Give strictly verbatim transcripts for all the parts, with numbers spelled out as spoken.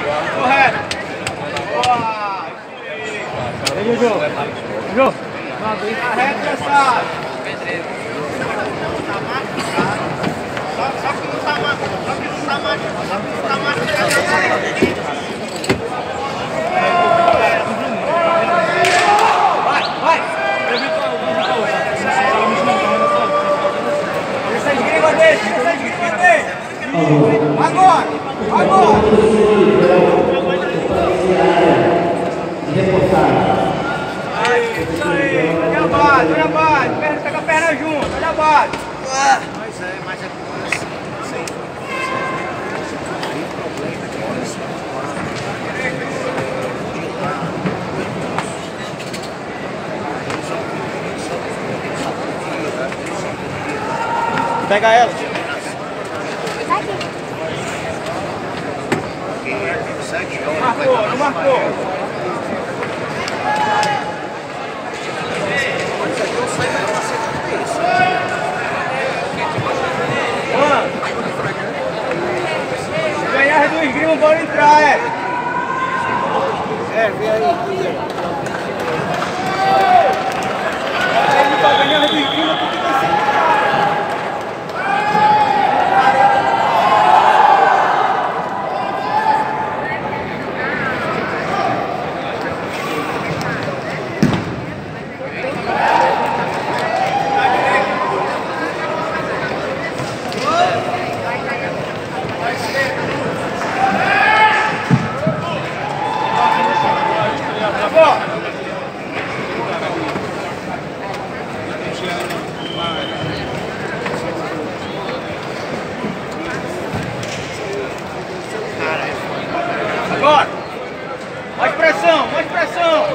Correto. Boa. Aí, Jojo. Jojo. Arreto, cansado. Só, só que não tá mais. Só que não tá mais. Só que não tá mais. Vai, vai. Essa esgrima dele, essa esgrima dele. Agora, agora. Isso aí, olha a base, olha a base, pega a perna junto, olha a base. Mas é, mas é sem pega ela. Marcou, não marcou. Se ganhar do esgrima, bora entrar, é. É, vem aí. Ele tá ganhando do esgrima, tu fica assim. Agora! Mais pressão, mais pressão!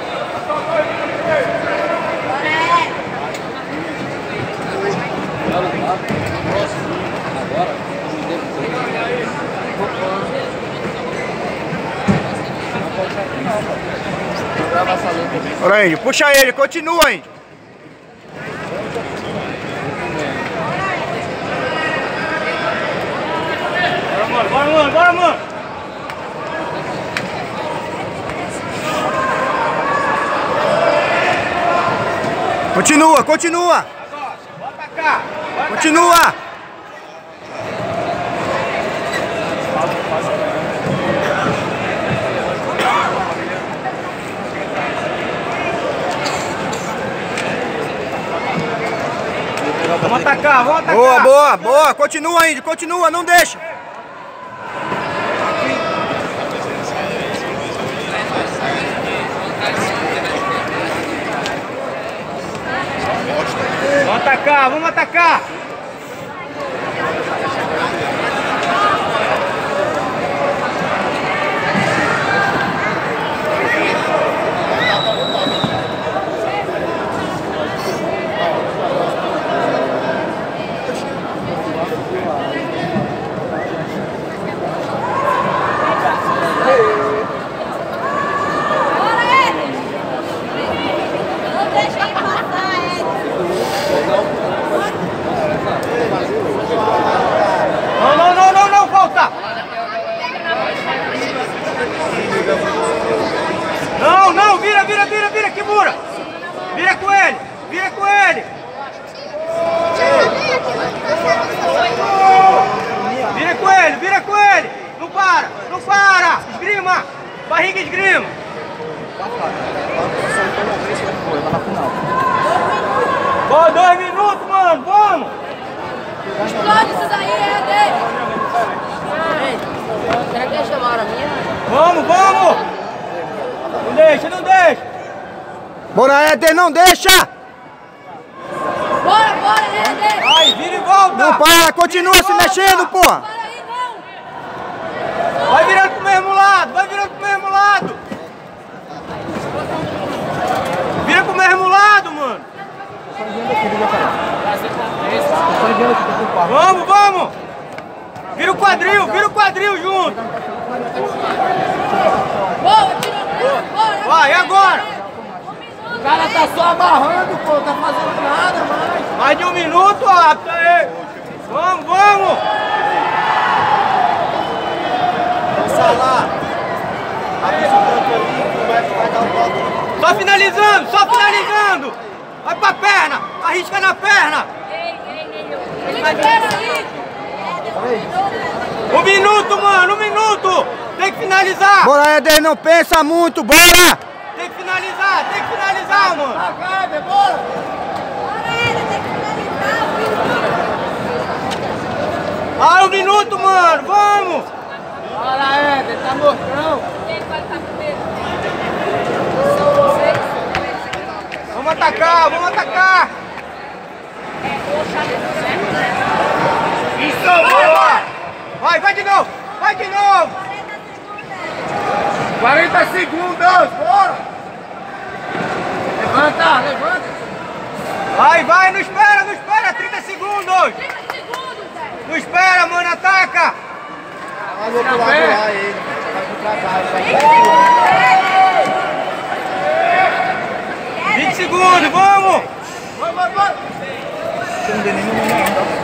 Olha aí, puxa ele, continua aí! Bora, mano, bora, mano, bora, mano! Continua, continua! Agora, bota cá! Bota continua! Cá. Vamos atacar, vamos atacar! Boa, boa, boa! Continua aí, continua, não deixa! Vamos atacar, vamos atacar! Não, não, não, não, não, volta! Não, não, vira, vira, vira, vira, que mura! Vira com ele, vira com ele! Vira com ele, vira com ele! Não para, não para! Esgrima! Barriga esgrima! Boa, dois minutos, mano, vamos! Explode isso daí, é dele! Será que eles chamaram a minha? Vamos, vamos! Não deixa, não deixa! Bora, Éder, não deixa! Bora, bora, Éder! Vai, vira e volta! Não para, continua se mexendo, porra! Para aí, não! Vai virando pro mesmo lado, vai virando pro mesmo lado! Vira pro mesmo lado, mano! Vamos, vamos! Vira o quadril, vira o quadril junto! Boa, tira, bora! Vai, e agora? O cara tá só amarrando, pô, tá fazendo nada mais! Mais de um minuto, ó! Vamos, vamos! Vamos lá! Avisa o canto ali, vai, vai dar o bloco. Só finalizando, só finalizando. Vai pra perna, arrisca na perna. Um minuto, mano, um minuto. Tem que finalizar. Bora, Éder, não pensa muito, bora! Tem que finalizar, tem que finalizar, mano. Vai, Éder, bora! Ah, um minuto, mano, vamos. Bora, Éder, tá mostrão. Vamos atacar, vamos atacar. Isso, boa. Vai, vai de novo, vai de novo. quarenta segundos, bora! Levanta, levanta! Vai, vai, não espera, não espera, trinta segundos. Não espera, mano, ataca. Vai pro lado lá, ele. Vai pro trabalho, vai. vinte segundos, vamos. Vai, vai, vai! Você não deu nenhum não.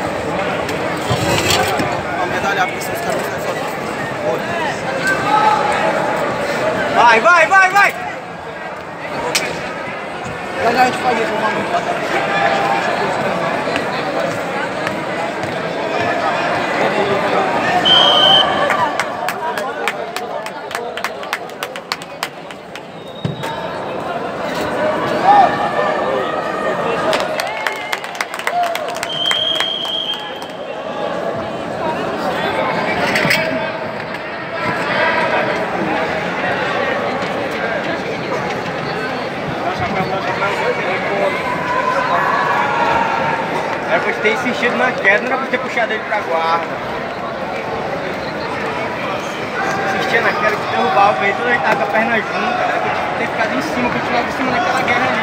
A medalha, porque os caras vão só. Vai, vai, vai, vai. Já já a gente faz isso, vamos. Era pra ter insistido na queda, não era pra ter puxado ele pra guarda. Insistia na queda que derrubava o peito, ele tava com a perna junta, era pra ter ficado em cima, continuava em cima naquela guerra ali.